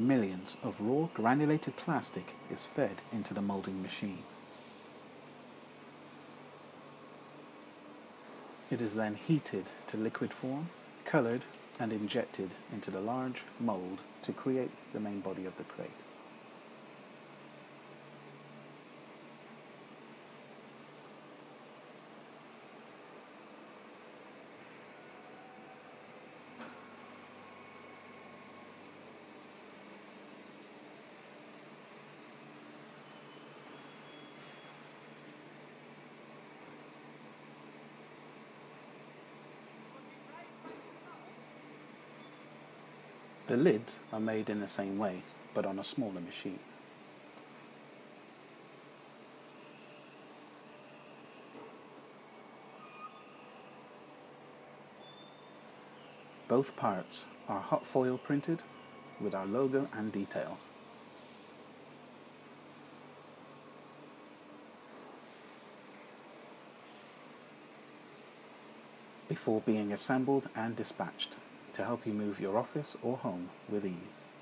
millions of raw granulated plastic is fed into the molding machine. It is then heated to liquid form, colored, and injected into the large mold to create the main body of the crate. The lids are made in the same way, but on a smaller machine. Both parts are hot foil printed with our logo and details. Before being assembled and dispatched to help you move your office or home with ease.